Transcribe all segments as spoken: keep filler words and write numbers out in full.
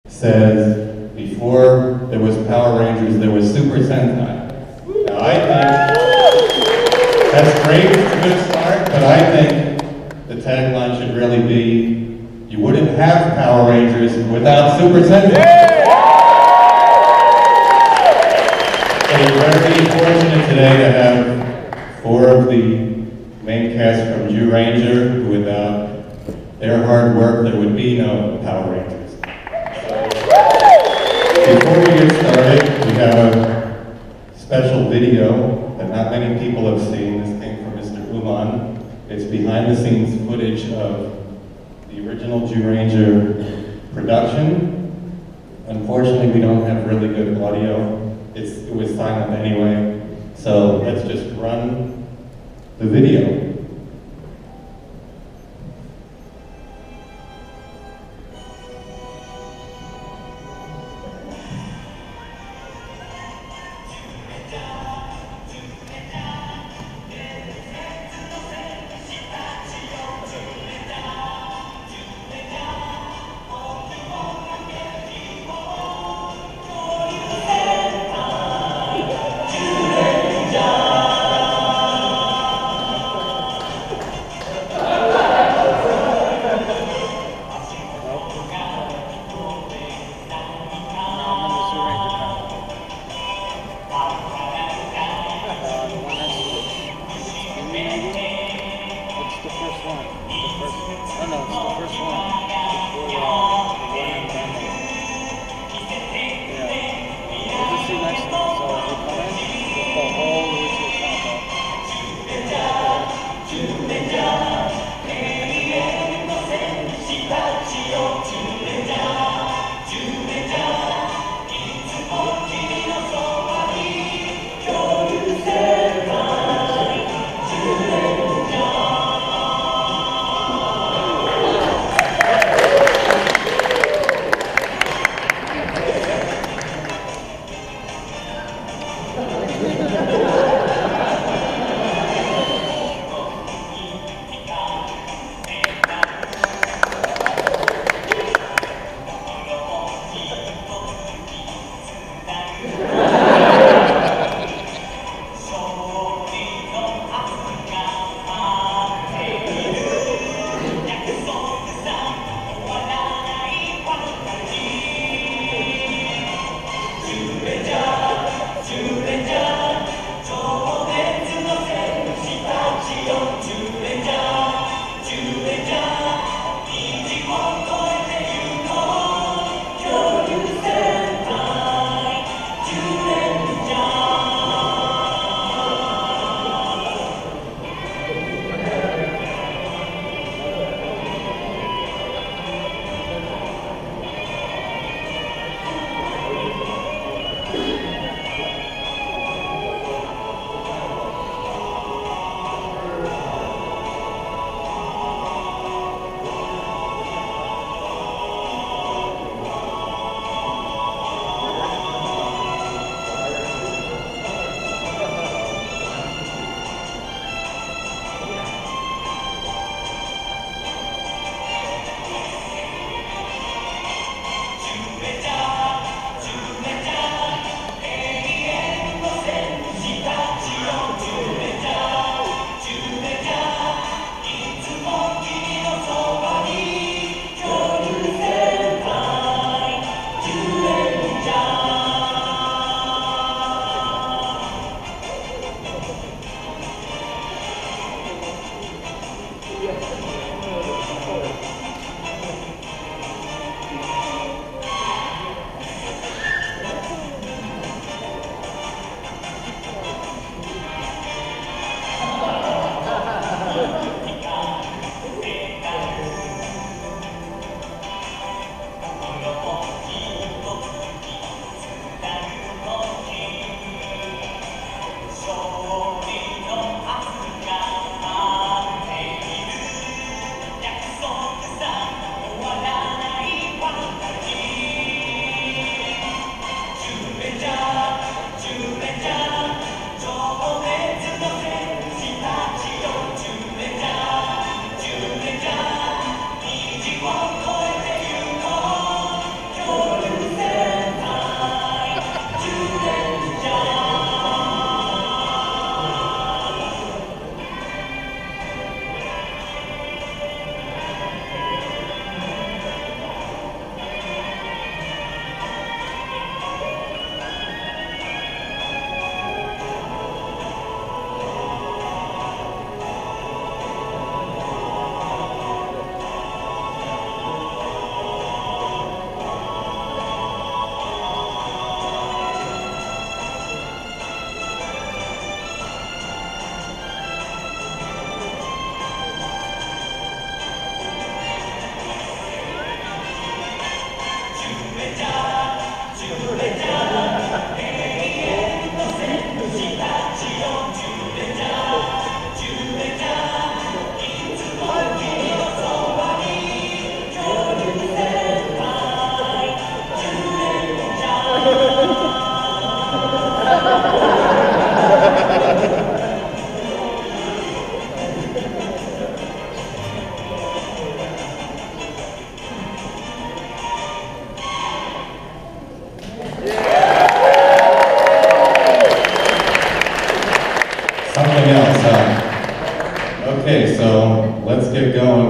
says, before there was Power Rangers, there was Super Sentai. Now I think that's great, it's a good start, but I think the tagline should really be, you wouldn't have Power Rangers without Super Sentai. So we're very fortunate today to have four of the main cast from Zyuranger, who without their hard work, there would be no Power Rangers. Before we get started, we have a special video that not many people have seen. This came from Mister Uman. It's behind the scenes footage of the original Zyuranger production. Unfortunately, we don't have really good audio. It's, it was silent anyway. So let's just run the video.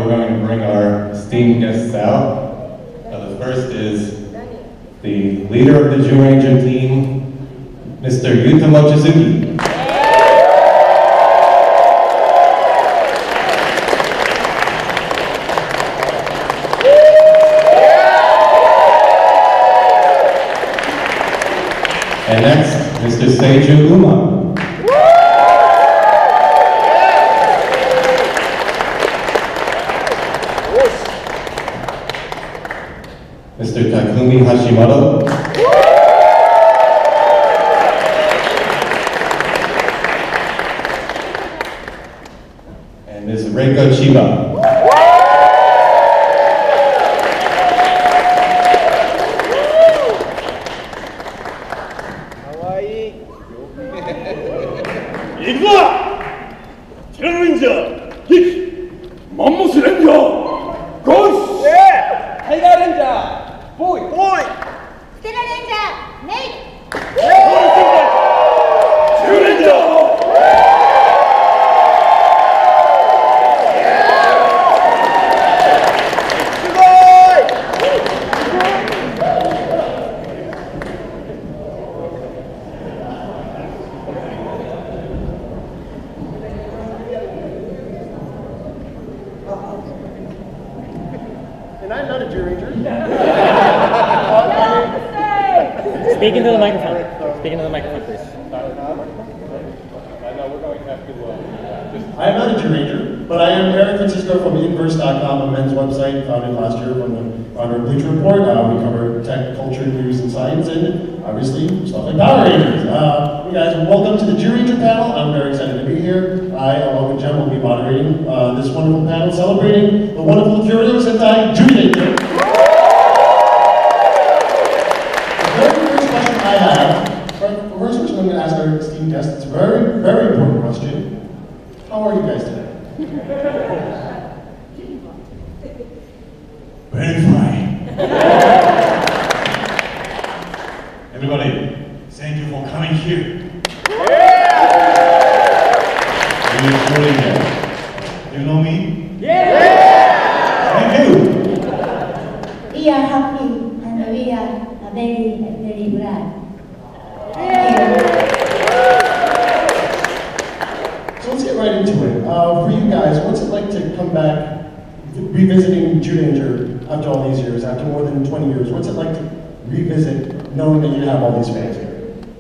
we're going to bring our esteemed guests out. Uh, the first is the leader of the Zyuranger team, Mister Yuta Mochizuki. And next, Mister Seiju Uma. Mister Takumi Hashimoto. And Miz Reiko Chiba. And I'm not a Zyuranger. Speak into the microphone. Speak into the microphone, please. I know we're going to have to uh, just... I am not a Zyuranger, but I am Eric Francisco from Inverse dot com, a men's website founded last year from the founder of Bleacher Report. Uh, we cover tech, culture, news, and science, and obviously stuff like Power Rangers. Uh, you guys, welcome to the Zyuranger panel. I'm very excited to be here. I, along with Jem, will be moderating uh, this wonderful panel celebrating the wonderful Kyoryo Sentai Zyuranger. I have, the first question I'm going to ask our esteemed guests, it's a very, very important question. How are you guys today? Very fine. Everybody, thank you for coming here. You truly know. You know me? Yeah! Thank you. We are happy and we are very, very glad. So let's get right into it. Uh, for you guys, what's it like to come back, revisiting Zyuranger after all these years, after more than twenty years? What's it like to revisit knowing that you have all these fans here?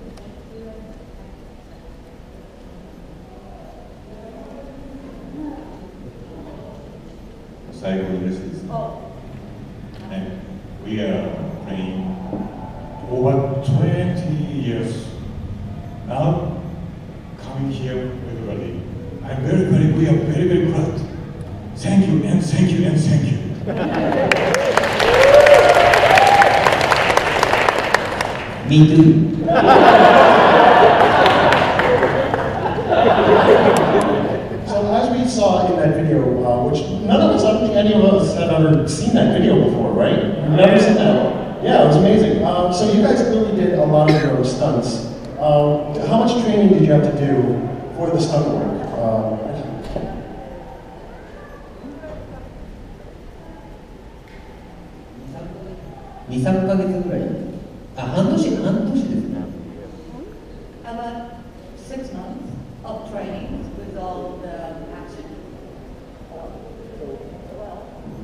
最後に嬉しいですね。ね We are playing over twenty years. Now, coming here, everybody, I'm very, very, we are very, very glad. Thank you, and thank you, and thank you. Me too. So as we saw in that video, uh, which none of us, I don't think any of us have ever seen that video before, right? We've never seen that. Yeah, it was amazing. Um, so you guys clearly did a lot of your stunts. Um, how much training did you have to do for the stunt work? Um, に、さんかげつぐらい。あ、半年、半年ですね。 About six months of training with all the action. Well,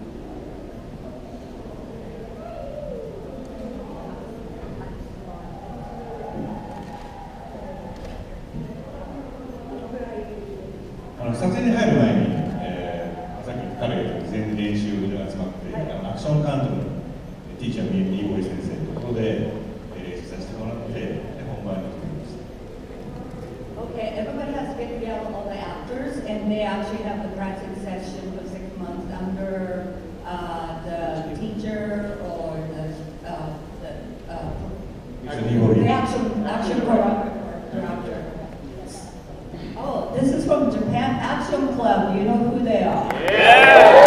あの撮影に入る前に、えー、さっき彼が全練習で集まってあのアクション監督のティーチャーミーボーイ先生のところで練習させてもらってで本番に臨みました。 okay, everybody has to get together, all the actors, and they actually have the practice session for six months under uh, the teacher or the, uh, the, uh, the action, action choreographer. Oh, this is from Japan Action Club. You know who they are? Yeah!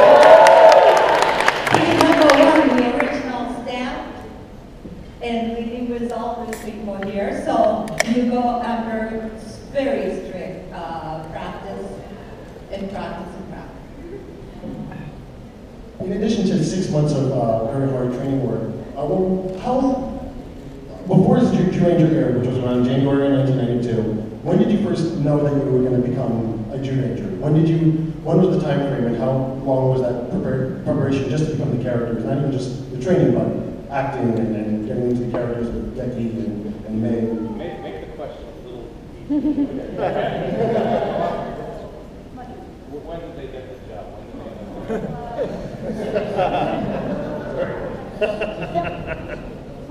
We number one, the original staff, and we resolve this before here. So you go under very strict uh, practice and practice and practice. in addition to six months of uh, very hard training work, uh, well, how, before Jew Jew Ranger aired, which was around January nineteen ninety-two, when did you first know that you were going to become a Jew Ranger? When did you, when was the time frame and how long was that prepar preparation just to become the characters? Not even just the training, but acting and, and getting into the characters of Becky and, and May. Make, make the question a little easier. When did they get the job? When did they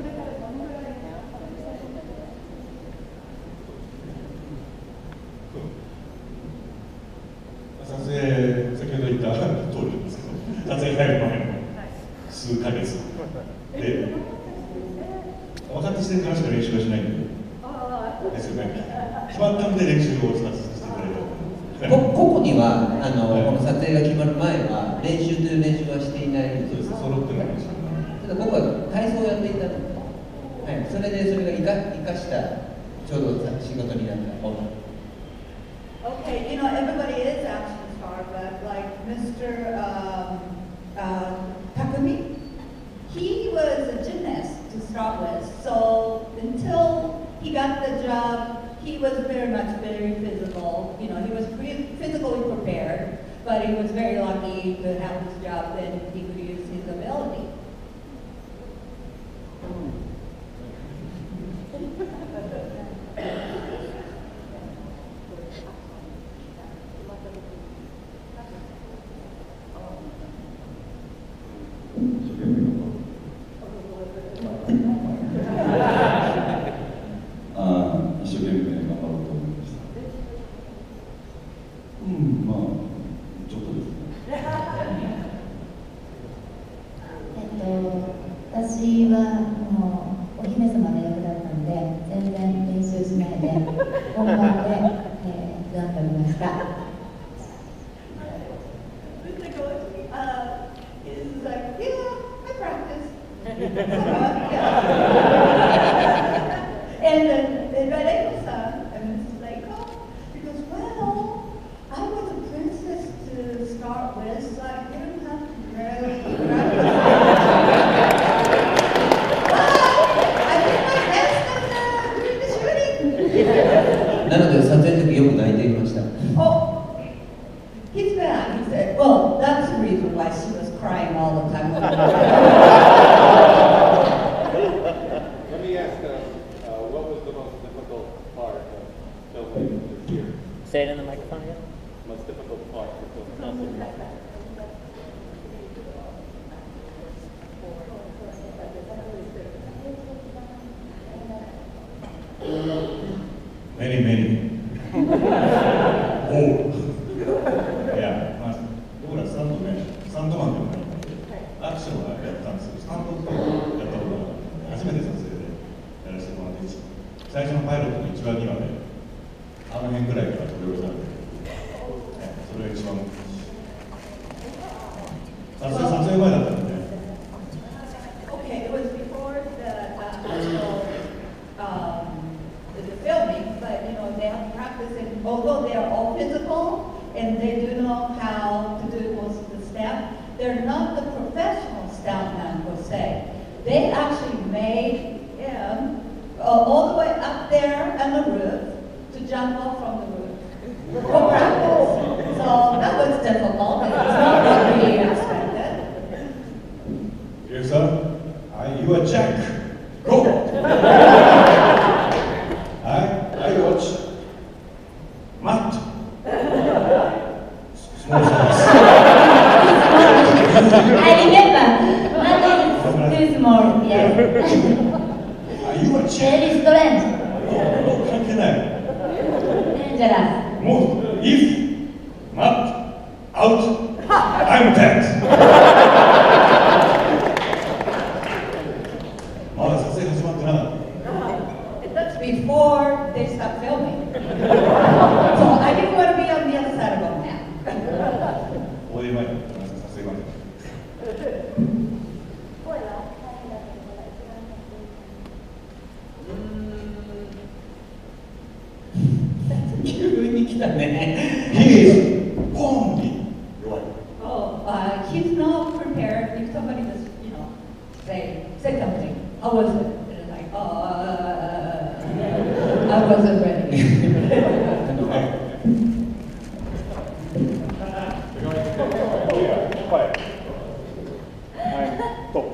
撮影、先ほど言った通りなんですけど、撮影入る前の数ヶ月で、分かってしてからしか練習はしないんですよね。決まったんで練習をさせてくれる。 こ個々にはあのこの撮影が決まる前は練習という練習はしていないんです。 そうです、揃ってない練習。 ただ僕は体操をやっていたので、はい、それでそれが生か生かしたちょうど仕事になったもの。 Okay, you know, everybody is action star, but like Mister Um, uh, Takumi, he was a gymnast to start with. So until he got the job, he was very much very physical. You know, he was pre physically prepared, but he was very lucky to have this job and he could use his ability. And then the Reiko-san, and Missus Reiko, because, well, I was a princess to start with, so I didn't have to really practice. But I did my best at, uh, during the shooting. なので撮影の時よく泣いていました。 Oh, he's bad. He said, well, that's the reason why she was crying all the time. Let me ask, uh, uh, what was the most difficult part of filming this year? Say it in the microphone again. Most difficult part for filming? Many, many. Oh. いや、まあ、僕らスタントね、スタントマンでもないので、アクションはやったんですけど、スタントってやったことが初めて撮影でやらせてもらって、最初のパイロットのいちわ、にわで、あの辺ぐらいから飛び降りたんで、それが一番撮影、撮影前だったんで。 Okay, it was before the uh, actual um, the, the filming, but you know they have to practice it. Although they are all physical and they do know how to do most of the steps, they're not the professional stuntmen per se. They actually made him uh, all the way up there on the roof to jump off from the roof for practice. So that was difficult. It's not what we expected. Yes, sir. Are you a jack? Go! I, I watch Matt. Small size. I remember. Matt is too small. Yes. Are you a jack? Very strange. No, 関係ない。 Dangerous. もう、if Matt out, I'm dead. まだ撮影始まってなかった。 That's before they stopped filming. So I didn't want to be on the other side of the map. ここで前に撮影前に。 急に来たね。 He is only 弱い。 Oh, uh, he's not prepared hear somebody just, you know, say, say something. How was it? And it's like, oh, uh, I wasn't ready. Oh yeah, quiet. I'm top.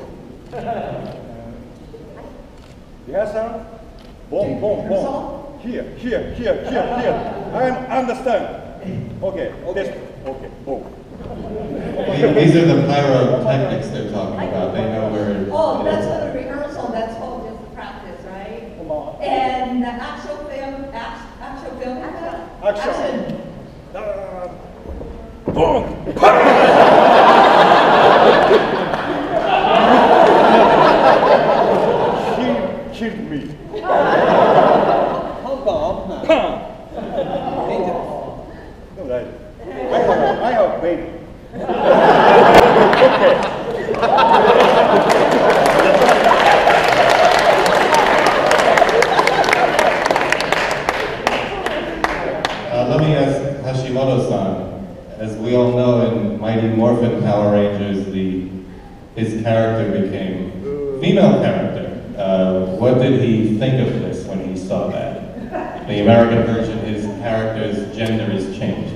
Yes, sir? Boom, boom, boom. Here, here, here, here, here. I understand. Okay, this, okay, boom. These are the pyrotechnics they're talking about. They know where it Oh, that's is. for the rehearsal, that's all just the practice, right? And the actual film, act, actual film, Action. action. Boom! He killed me. How come? Dangerous. No, right. I have, I have baby. Uh, let me ask Hashimoto-san. As we all know, in Mighty Morphin Power Rangers, the his character became female character. Uh, what did he think of this when he saw that? The American version, his character's gender is changed.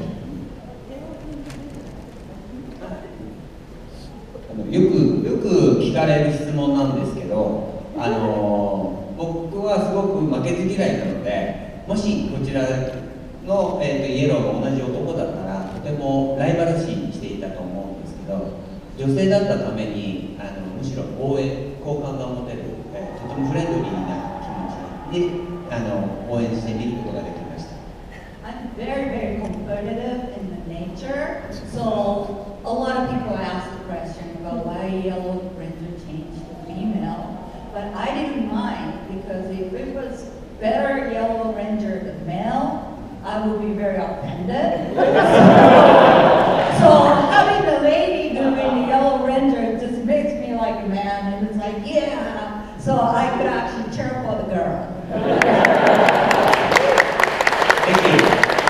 あのよくよく聞かれる質問なんですけど、あの僕はすごく負けず嫌いなので、もしこちらの、えー、とイエローが同じ男だったらとてもライバル視していたと思うんですけど、女性だったためにあのむしろ応援好感が持てる、えー、とてもフレンドリーな気持ちであの応援してみることができました。 I'm very, very competitive in the nature, so a lot of people ask the question about why Yellow Ranger changed to female, but I didn't mind because if it was better Yellow Ranger than male, I would be very offended. So having the lady doing the Yellow Ranger just makes me like a man, and it's like, yeah, so I could actually cheer for the girl. Thank you.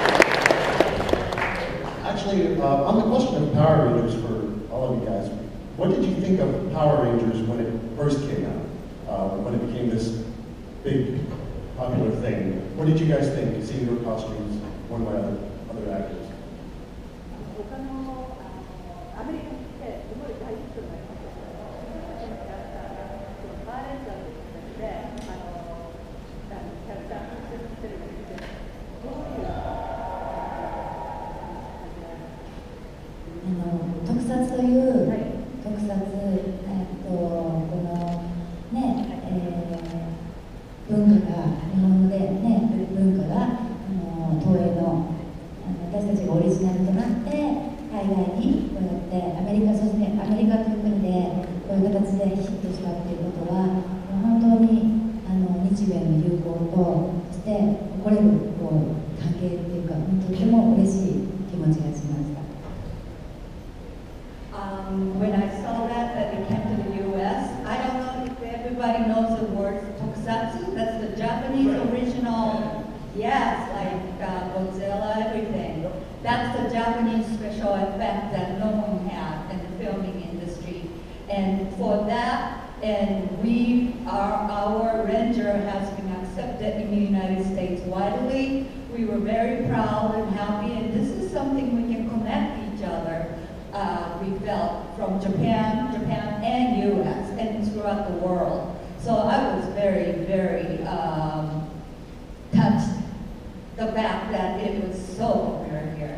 Actually, uh, on the question of Power Rangers for all of you guys, what did you think of Power Rangers when it first came out? Uh, when it became this big, popular thing? What did you guys think, seeing your costumes worn by other, other actors? 他のあのアメリカに来てすごい大ヒットになりました。そのキャラクターがそのパーレンジャーという形であのキャラクターとしてテレビで見てどういうあの特撮という、はい、特撮、えっとこのね、えー、文化が日本でね文化があの東映のあの私たちがオリジナルとなって海外にこうやってアメリカそしてアメリカという国でこういう形でヒットしたっていうことは本当にあの日米の友好とそして誇れるこう関係っていうかとても嬉しい気持ちがしました。 Um, when I saw that, that it came to the U S, I don't know if everybody knows the word tokusatsu. That's the Japanese original, yes, like uh, Godzilla, everything. That's the Japanese special effect that no one had in the filming industry. And for that, and we, our, our Ranger has been accepted in the United States widely. We were very proud and happy, and this is something we can connect each other. Uh, we felt from Japan, Japan and U S and throughout the world. So I was very, very um, touched the fact that it was so popular here.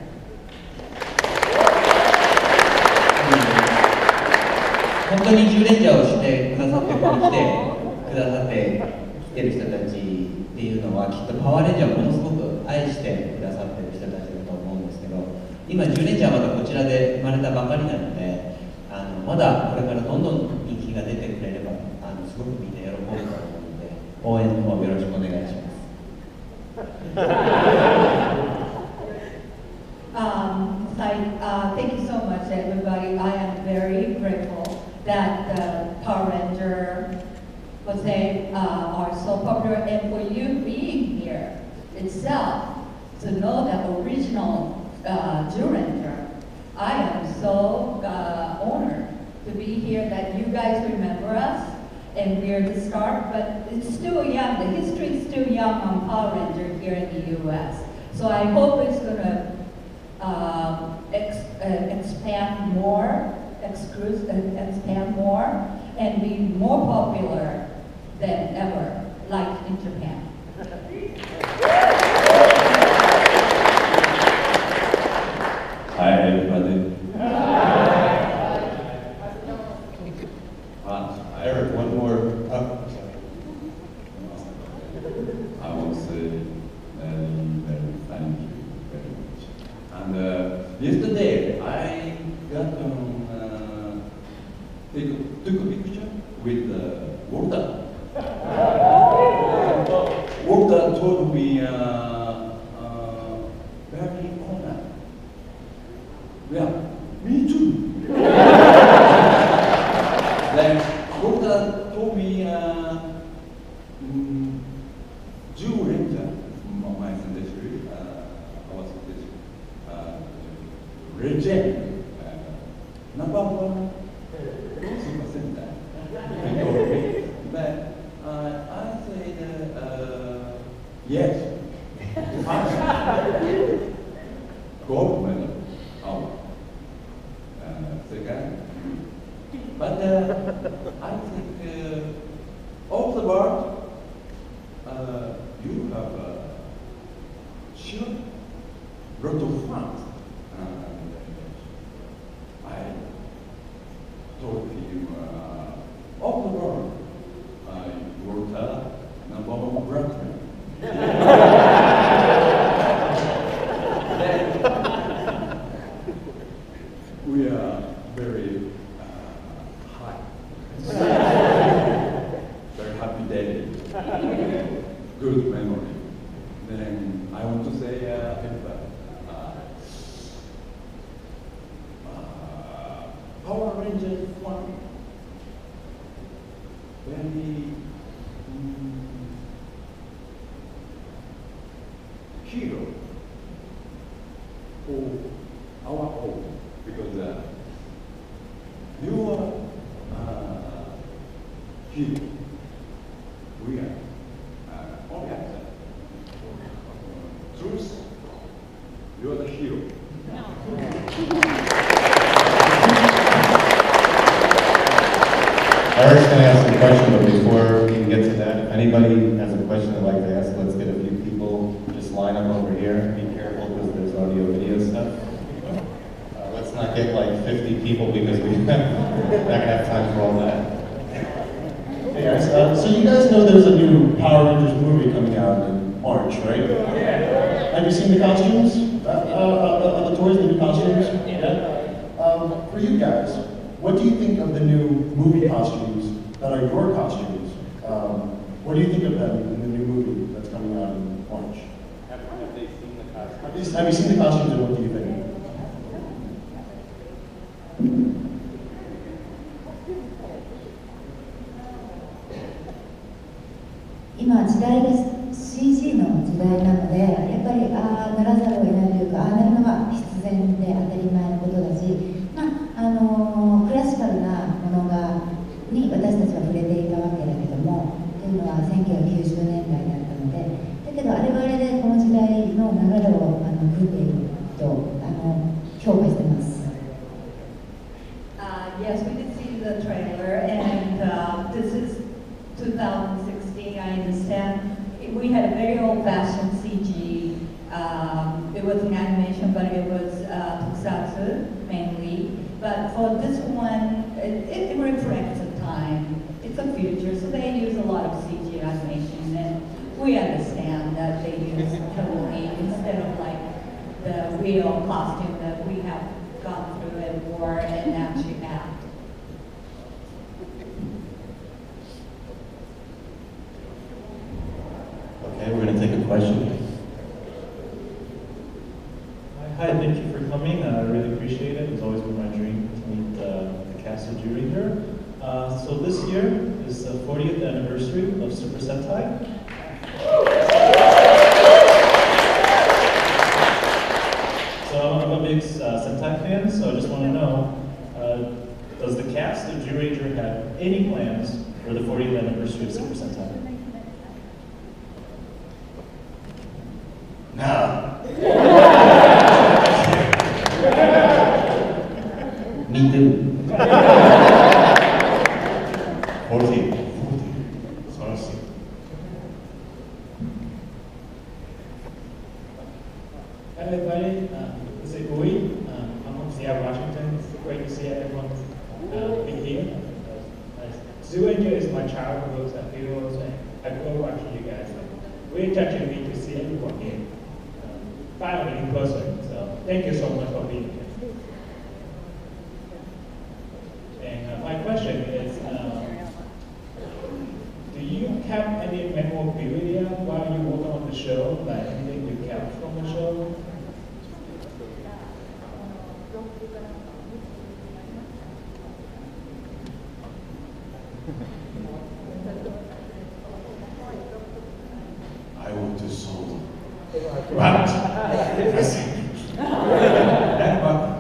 本当にじゅうレンジャーをしてくださってここに来てくださってきてる人たちっていうのはきっとパワーレンジャーをものすごく愛してくださってる人たちだと思うんですけど。 今、じゅうレンジャーはまだこちらで生まれたばかりなので、あのまだこれからどんどん人気が出てくれれば、あのすごくみんな喜ぶと思うので、応援の方よろしくお願いします。 um, I, uh, thank you so much, everybody. I am very grateful that the Power Ranger was they uh, are so popular, and for you being here itself to know that original. Uh, Ranger, I am so uh, honored to be here that you guys remember us, and we're the start, but it's still young. The history is still young on Power Ranger here in the U S. So I hope it's going to uh, ex uh, expand more, exclusive, uh, expand more, and be more popular than ever, like in Japan. Hi everybody. Eric, one more. Oh, I will say very, very thank you very much. And uh, yesterday I got um, uh, take, took a picture with uh, Walter. Walter told me uh, uh, very honored. Yeah, me too. Then Walter told me uh, mm, Jew Ranger, my century, uh, our century, uh, legend, uh, number one super center. He told me, but uh, I said, uh, yes, gold medal. Oh. Uh, second, but uh, I think uh, all the world, uh, you have uh, sure lot of fun. And I told him, uh, all the world, I wrote a number one brethren. We are very uh, high. Very happy day. Good memory. Then I want to say, uh, everybody, uh, uh, Power Rangers one, very um, hero for our home. Because uh, you are uh, hero. We are uh, only actor. Truth, you are the hero. Eric's going to ask a question, but before we can get to that, if anybody has a question they'd like to ask, let's get a few people just line up over here. Be careful because there's audio video stuff. Not get like fifty people because we're not going to have time for all that. Hey guys, uh, so you guys know there's a new Power Rangers movie coming out in March, right? Yeah. Have you seen the costumes? Uh, uh, uh, the toys, the new costumes? Yeah. Um, for you guys, what do you think of the new movie costumes that are your costumes? Um, what do you think of them in the new movie that's coming out in March? Have, have they seen the costumes? Have you, have you seen the costumes and what do you think? 今時代が シージー の時代なので、やっぱりああならざるを得ないというか、ああなるのが必然で当たり前のことだし、まああのー、クラシカルなものがに私たちは触れていたわけだけども、というのはせんきゅうひゃくきゅうじゅうねんだいだったので、だけどあれはあれでこの時代の流れをあの組んでいるとあの評価してます。 Uh, yes, we did see the trailer, and uh, this is two thousand sixteen, I understand. We had a very old-fashioned C G. Um, it was an animation, but it was uh, tokusatsu mainly. But for this one, it, it reflects the time. It's a future, so they use a lot of C G animation, and we understand that they use heavily instead of like the real costume that we have gone through and wore and actually have. Okay, we're going to take a question. Hi, thank you for coming. Uh, I really appreciate it. It's always been my dream to meet uh, the cast of Jew Ranger. Uh, so this year is the fortieth anniversary of Super Sentai. So I'm a big uh, Sentai fan, so I just want to know, uh, does the cast of Zyuranger have any plans for the fortieth anniversary of Super Sentai? No. Me too. forty, forty, sorry. Hi everybody, uh, this is Ui. Uh, I'm from Seattle, Washington. It's great to see everyone uh, be here. Uh, Zyuranger is my childhood heroes, and I grew up watching you guys. Like, really touching me to see everyone here, uh, finally in person. So thank you so much for being here. And uh, my question is, um, do you have any memorabilia while you work on the show, like anything you kept from the show? I want to sold. But that's it. That one.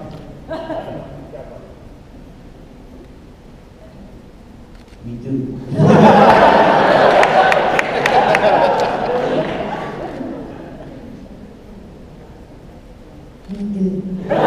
Me too. Me too.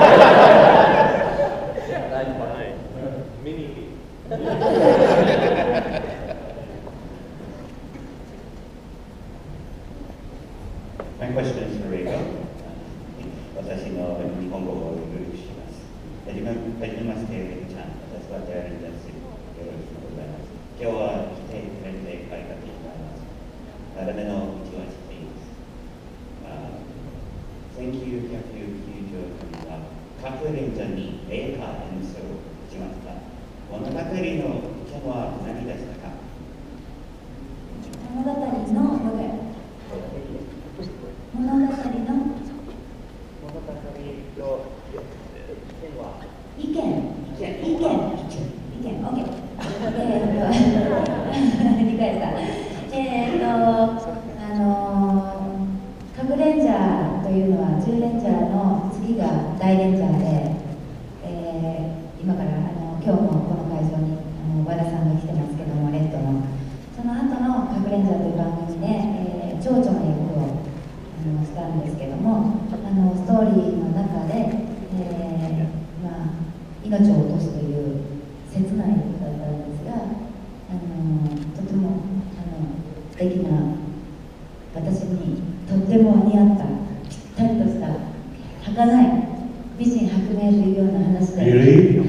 My question is for Reiko. 私の日本語をルールします。はじめはじめまして、レイちゃん。私はジャーリンです。よろしくお願いします。今日は来てくれてありがとうございます。長めの道は知っています。せんきゅうひゃくきゅうじゅうきゅうねんは各レンジャーに映画演奏しました。物語のテーマは何でしたか？ 物語の物語の物語の意見意見意見 OK えーっと理解したえーっとあのー、各レンジャーというのはじゅうレンジャーの次が大レンジャーで、えー、今からあの今日もこの会場にあの和田さんが来てますけども、レッドのその後の各レンジャーという番組で、えー、蝶々の役をあのしたんですけども、あのストーリーの中で、えーまあ、命を落とすという切ない役だったんですが、あのとてもあの素敵な、私にとっても似合ったぴったりとした儚い美人薄命というような話で、 Really?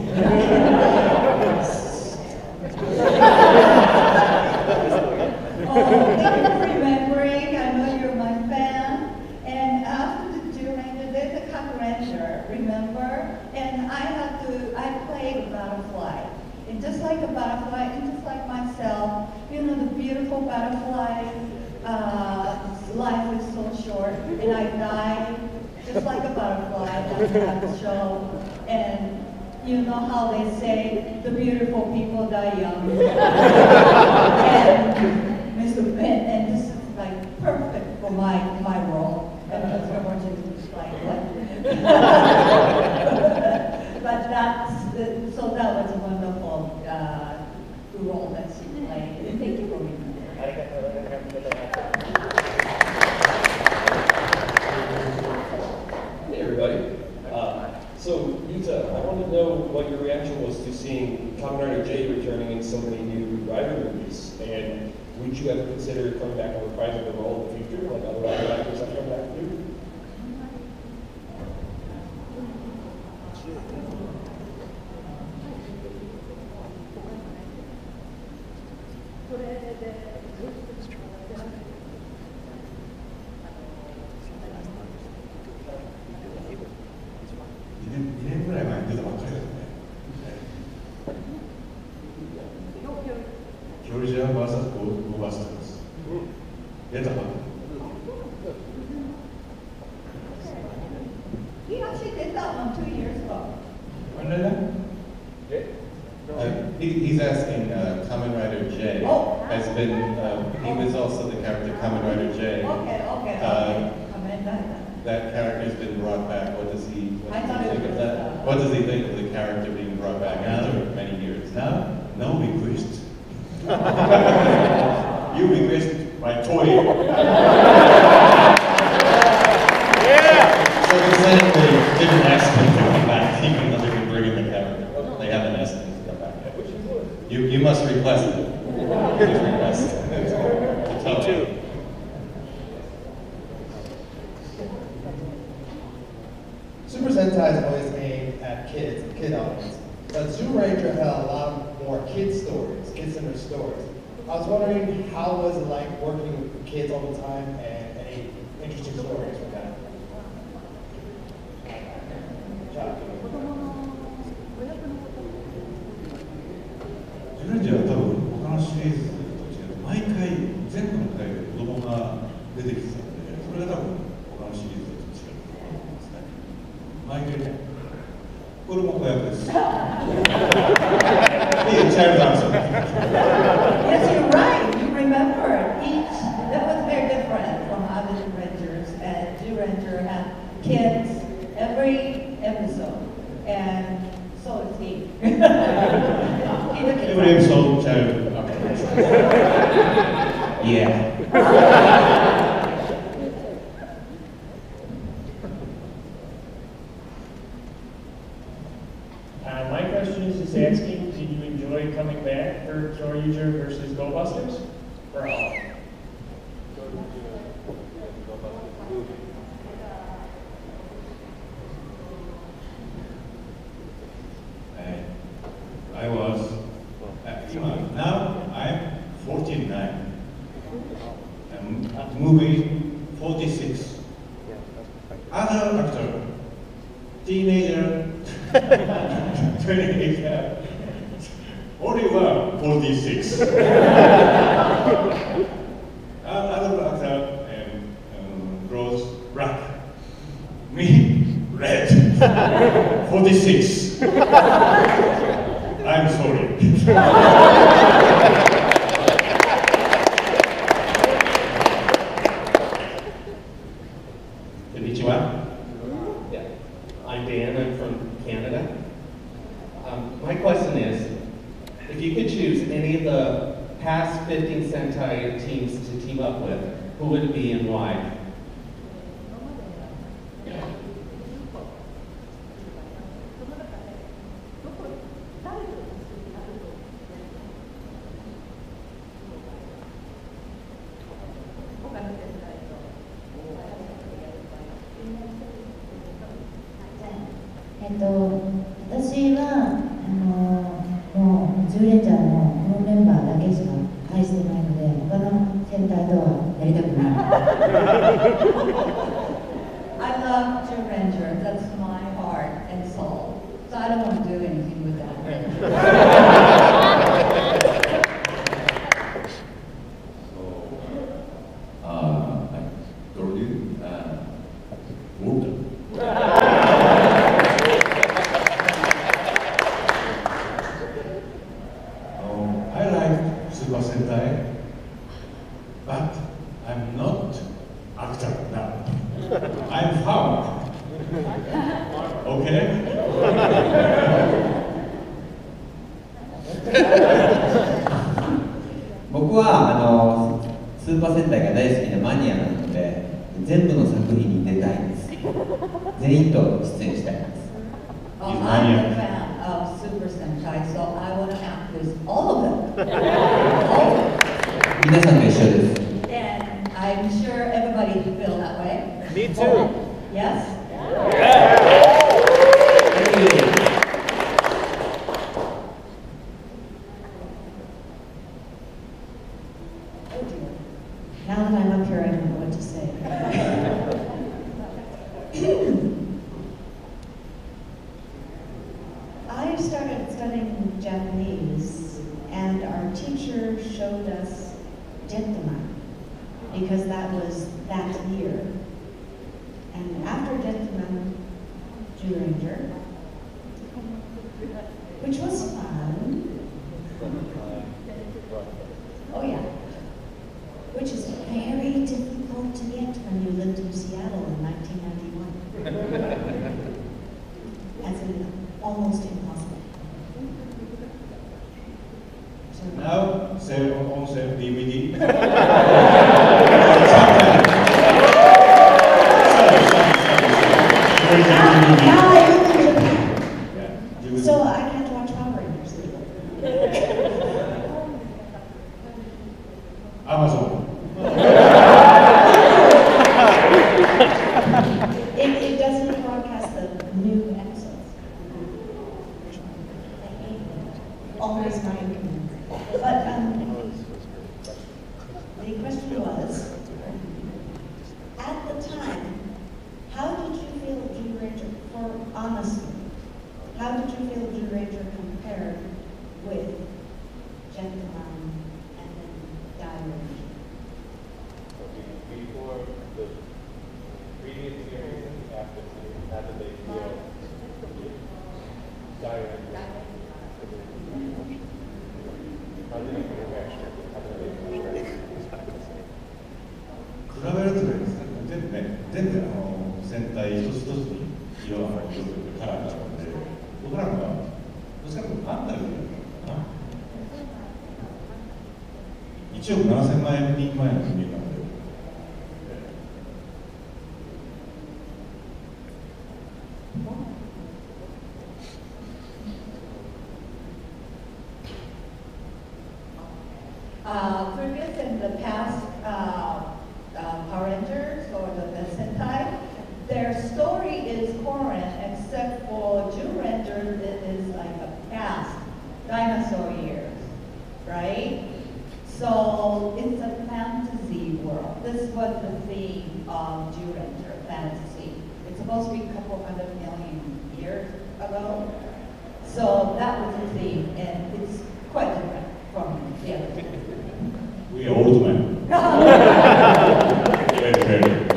？And just like a butterfly, and just like myself, you know, the beautiful butterfly, uh, life is so short, and I die just like a butterfly, that's the show. And you know how they say, the beautiful people die young. And Mister Ben, and this is like perfect for my, my role. And Mister Martin is like, what? But that's, the, so that was a wonderful uh, role that she played. Thank you for being Hey everybody. Uh, so Yuta, I want to know what your reaction was to seeing Kamen Rider J returning in so many new Rider movies, and would you ever consider coming back and reprising the role in the future, like other Rider actors have come back to do? にねんぐらい前に出たばっかりだよね。キョルジャー ブイエス ゴーバスターズ。出たばっかり。 He actually did that one two years ago. When did that? Uh, he, he's asking, uh, Kamen Rider J Oh. has been, uh, he was also the character Kamen Rider J. Okay, okay, Uh, okay. Kamen Rider. That character's been brought back. What does he, what I does thought he it think of was, that? uh, What does he think of the character being brought back after many You request my toy. So they said they didn't ask him to come back, even though they can bring in the camera. They haven't asked him to come back yet. You, you must request it. Please request it. Tell me. Super Sentai is always aimed at kids, kid audience, but Zoo Ranger had a lot more kid stories, kid-centered stories. I was wondering, how was it like working with kids all the time, and any interesting stories from that? Chuck. ジュレンジは多分他のシリーズと違って毎回全部の回で子供が出てきてたので、それが多分他のシリーズと違うと思いますね。毎回ね、これも子役です。いいチャイルドアンサー。 Yes, you're right. You remember each. That was very different from other Rangers. And Zoo Ranger had kids every episode, and so is he. Every episode, child actors. Yeah. Uh, my question is just asking, did you enjoy coming back for Kyoryuger versus Go Busters? Or all? I was, uh, now I'm forty-nine. I'm moving forty-six. Other actor, teenager, twenty-eight, only one, forty-six. Other actor, um, um, grows black. Me, red. forty-six. I'm sorry. Konnichiwa. Yeah. I'm Dan, I'm from Canada. Um, my question is, if you could choose any of the past fifteen Sentai teams to team up with, who would it be and why? I love Zoo Ranger. That's my heart and soul. So I don't want to do anything with that. Uh, I told you, uh, Morgan. Um, I like Super Sentai, but I'm not actor now. I'm farmer. Okay? 僕はあのスーパー戦隊が大好きなマニアなので全部の作品に出たいんです。全員と出演したいです。 Oh, I'm a fan of Super Sentai, so I want to act with all of them. All of them. 皆さんと一緒です。 And I'm sure everybody feel that way. Me too. Yes? Now that I'm up here, I don't know what to say. I started studying Japanese, and our teacher showed us Gentleman, because that was that year. And after Gentleman, Zoo Ranger, which was fun. Oh yeah. Which is very difficult to get when you lived in Seattle in nineteen ninety-one. As in almost impossible. So Now, sell on sale D V D. Now I live in Japan, so I can't watch Power Rangers. Amazon. It, it doesn't broadcast the new episodes. I hate it. Always my inconvenience. But um, the question was, at the time, how did you feel Blue Ranger, for honestly, how did you feel Blue Ranger compared with Gentleman and then Diamond Ranger? Before the previous series, after series, how did they feel? Diamond. How did it compare? How did they compare? 比べるとですね、全部ね、全部あの戦隊一つ一つに色が入ってるカラーがあるので、僕らのはどちらかというとファンタジーかな。いちおくななせんまんえん人前の国なので。 Uh, previous in the past uh, uh, Power Rangers or the Sentai, their story is current except for Jew Ranger that is like a past dinosaur years, right? So it's a fantasy world. This was the theme of Jew Ranger, fantasy. It's supposed to be a couple hundred million years ago. So that was the theme, and it's quite different from the other two. We are old men. Very, very.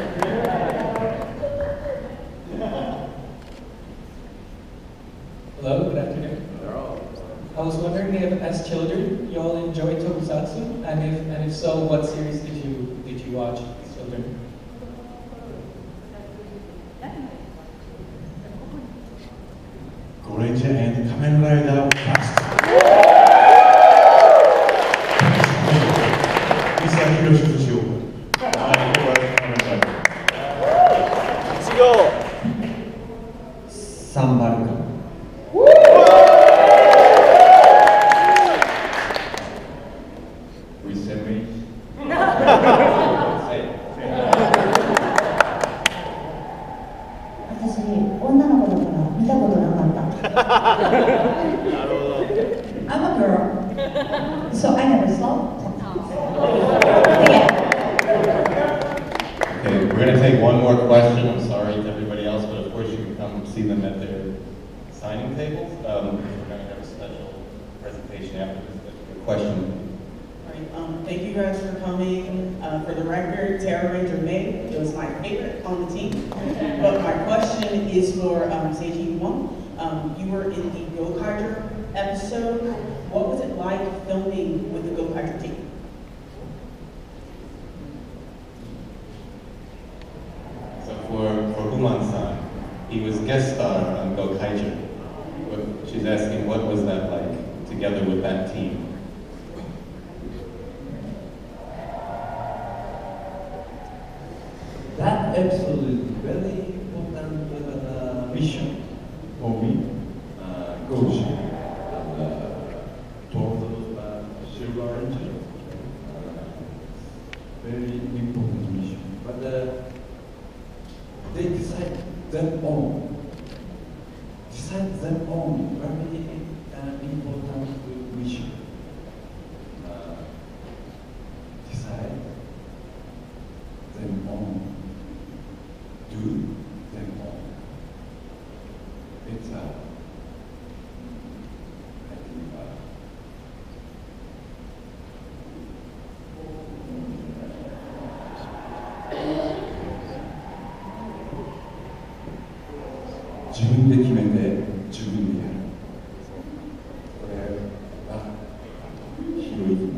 Hello, good afternoon. I was wondering if, as children, you all enjoy tokusatsu, and if and if so, what series did you did you watch as children? Goranger and Kamen Rider Fast. Let's go. Sambaruka. We said me. 私、女の子だから見たことなかった。I'm a girl, so I never saw. Okay, we're going to take one more question. I'm sorry to everybody else, but of course you can come see them at their signing tables. Um, we're going to have a special presentation after this question. Right, um, thank you guys for coming. Uh, for the record, Terra Ranger May, it was my favorite on the team. But my question is for um, Seiji Wong. Um, you were in the Gokaiger episode. What was it like filming with the Gokaiger team? So for, for Human-san, he was guest star on Gokaiger. What- She's asking what was that like together with that team? That episode is very important uh, mission for me. Uh, Goshi and uh, told uh, Silver Ranger. Uh, very important mission. But uh, they decide their own. Decide their own very uh, important mission. Uh, decide their own. Do them all. It's a, I think, uh,自分で決めて自分でやる。これがヒロイズム。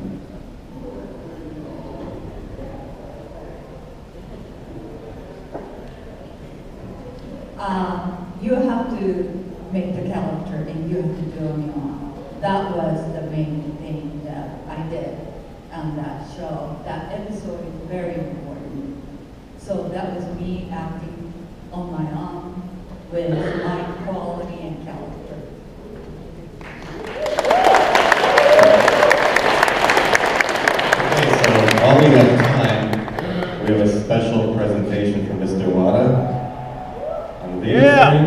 Um, you have to make the character and you have to do it on your own. That was the main thing that I did on that show. That episode is very important. So that was me acting on my own with my quality and character. Okay, so while we have time, we have a special presentation from Mister Wada on the video Yeah. screen.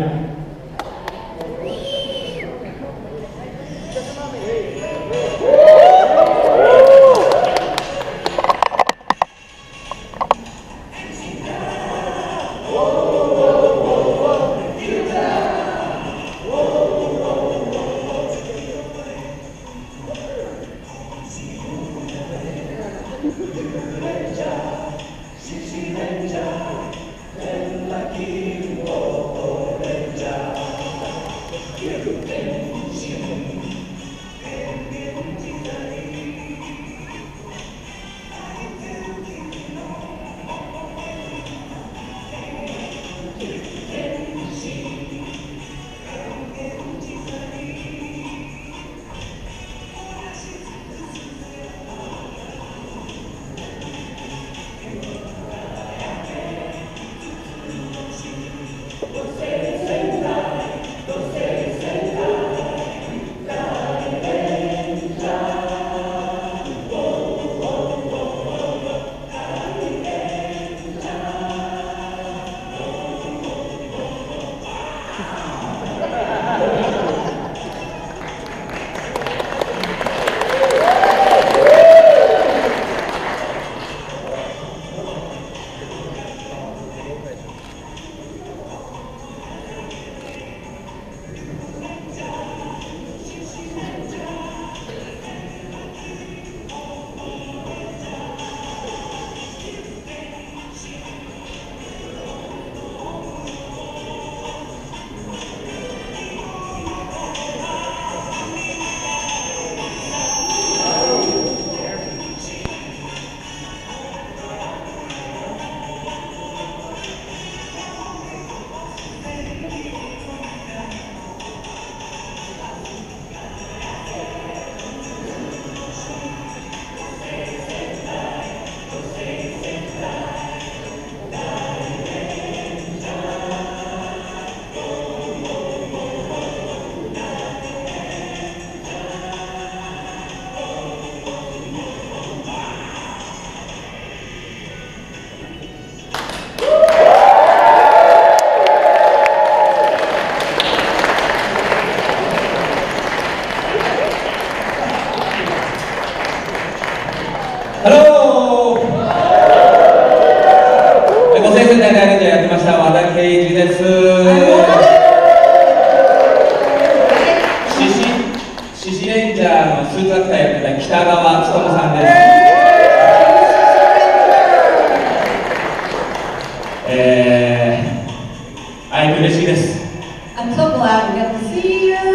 I'm so glad we got to see you.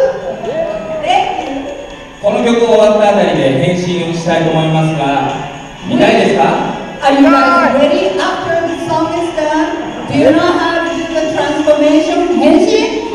Thank you. この曲終わったあたりで変身をしたいと思いますが、見たいですか？ Are you guys ready after the song is done? Do you know how to do the transformation? Henshin?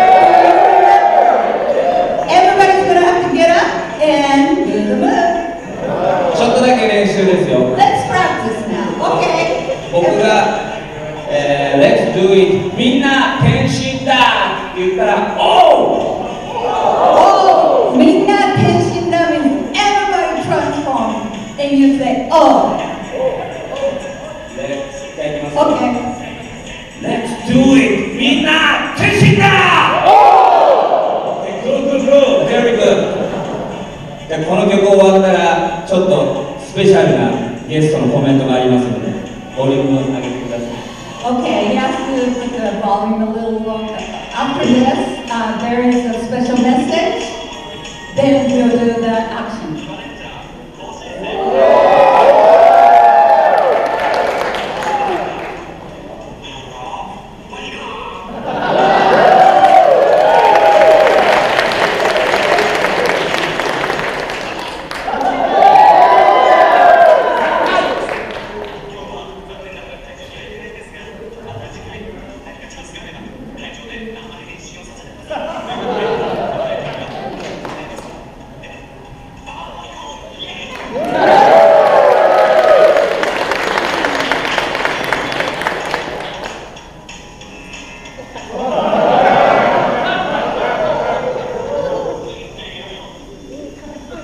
Everybody's gonna have to get up and do the move. ちょっとだけ練習ですよ。 Let's practice now. Okay. 僕が、えー、Let's do it みんな変身だって言ったら Oh! Oh! みんな変身だ means everybody transform. And you say, Oh! Okay. Let's do it みんな変身だ Oh! Okay, good, good, good. Very good. でこの曲終わったらちょっとスペシャルなゲストのコメントがありますのでボリューム上げてください。 Okay, you have to put the volume a little lower. After this, uh, there is a special message. Then we'll do the action.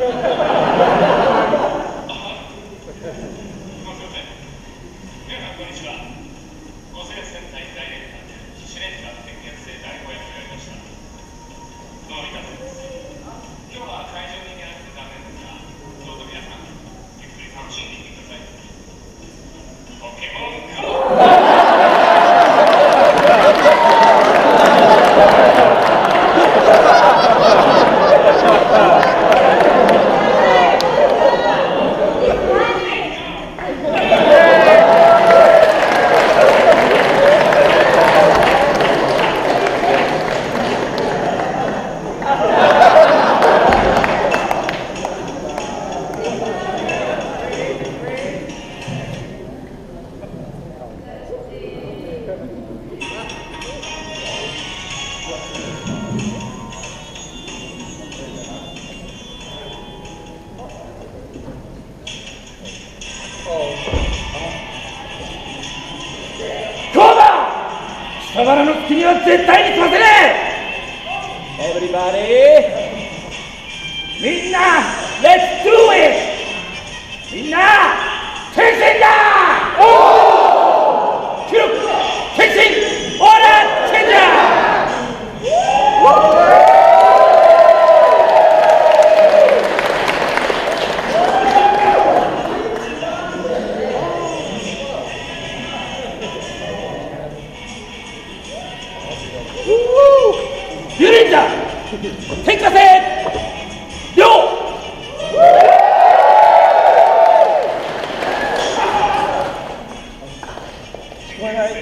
貴様らの月には絶対にさせねえ Everybody みんな Let's do it みんな転身だおー記録転身オーラーチェンジャーユレンジャー天下制両聞こえない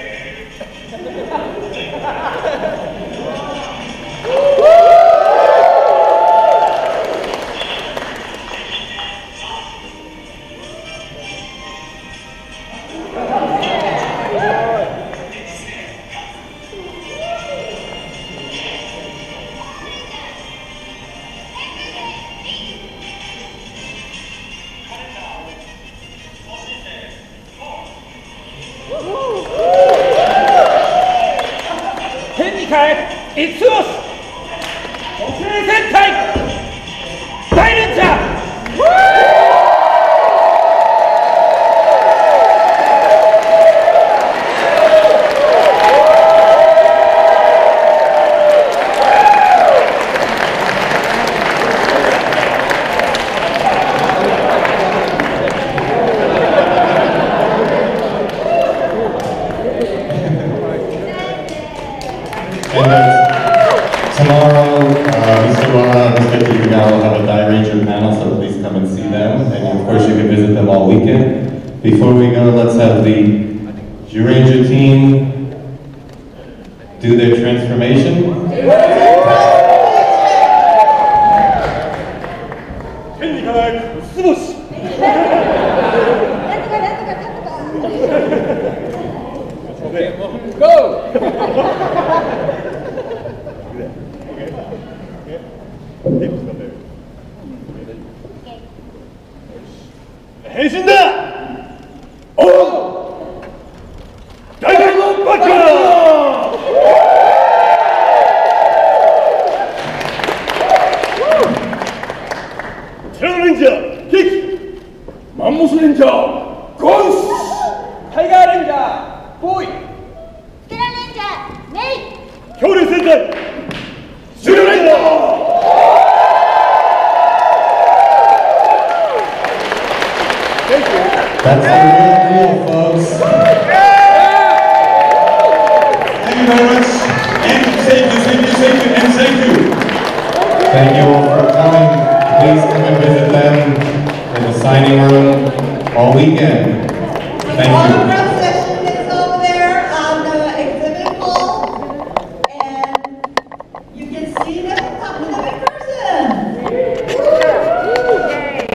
天に帰り五つ星補正戦隊大レンジャー And then tomorrow, uh, Mister Rana, Mister Kikugawa will have a Die Ranger panel, so please come and see them. And of course, you can visit them all weekend. Before we go, let's have the Zyuranger team do their transformation. 天に輝く五つ星 Go! 変身だおう大々のバッカーテラノレンジャーケイキマンモスレンジャーゴンスタイガーレンジャーボーイステラレンジャーメイ強烈戦隊ジュラレンジャー That's the real deal, folks. Thank you very much. And thank you, thank you, thank you, and thank you. Thank you all for coming. Please come and visit them in the signing room all weekend. Thank you. Autograph section is over there on the exhibit hall, and you can see them.